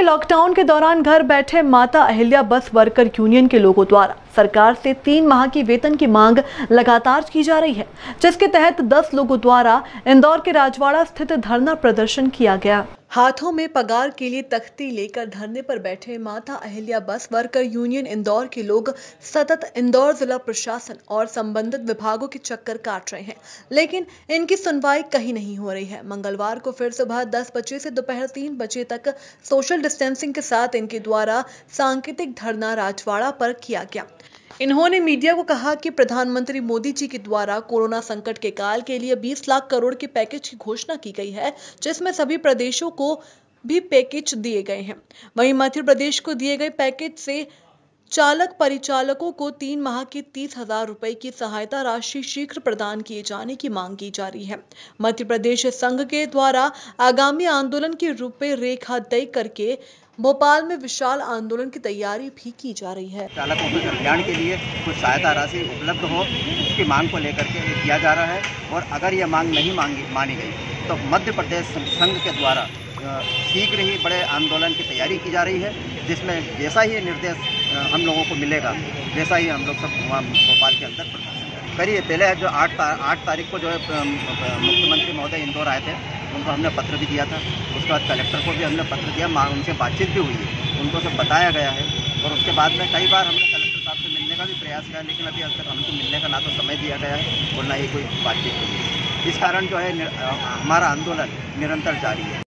Lockdown के दौरान घर बैठे माता अहिल्या बस वर्कर यूनियन के लोगों द्वारा सरकार से 3 माह की वेतन की मांग लगातार की जा रही है, जिसके तहत 10 लोगों द्वारा इंदौर के राजवाड़ा स्थित धरना प्रदर्शन किया गया। हाथों में पगार के लिए तख्ती लेकर धरने पर बैठे माता अहिल्या बस वर्कर यूनियन इंदौर के लोग सतत इंदौर जिला प्रशासन और संबंधित विभागों के चक्कर काट रहे हैं, लेकिन इनकी सुनवाई कहीं नहीं हो रही है। मंगलवार को फिर सुबह 10 बजे से दोपहर 3 बजे तक सोशल डिस्टेंसिंग के साथ इनके द्वारा सांकेतिक धरना राजवाड़ा पर किया गया। इन्होंने मीडिया को कहा कि प्रधानमंत्री मोदी जी के द्वारा कोरोना संकट के काल के लिए 20 लाख करोड़ के पैकेज की घोषणा की गई है, जिसमें सभी प्रदेशों को भी पैकेज दिए गए हैं। वहीं मध्य प्रदेश को दिए गए पैकेज से चालक परिचालकों को 3 माह की 30,000 रुपए की सहायता राशि शीघ्र प्रदान किए जाने की मांग की जा रही है। मध्य प्रदेश संघ के द्वारा आगामी आंदोलन की रूपरेखा तय करके भोपाल में विशाल आंदोलन की तैयारी भी की जा रही है। चालकों के कल्याण के लिए कुछ सहायता राशि उपलब्ध हो, उसकी मांग को लेकर के किया जा रहा है। और अगर यह मांग नहीं मानी गई तो मध्य प्रदेश संघ के द्वारा शीघ्र ही बड़े आंदोलन की तैयारी की जा रही है, जिसमें जैसा ही निर्देश हम लोगों को मिलेगा वैसा ही हम लोग सब वहाँ भोपाल के अंदर करिए। पहले जो 8 तारीख को जो है मुख्यमंत्री महोदय इंदौर आए थे, उनको हमने पत्र भी दिया था। उसके बाद कलेक्टर को भी हमने पत्र दिया, उनसे बातचीत भी हुई है, उनको सब बताया गया है। और उसके बाद में कई बार हमने कलेक्टर साहब से मिलने का भी प्रयास किया, लेकिन अभी तक हमको मिलने का ना तो समय दिया गया है और ना ही कोई बातचीत हुई है। इस कारण जो है हमारा आंदोलन निरंतर जारी है।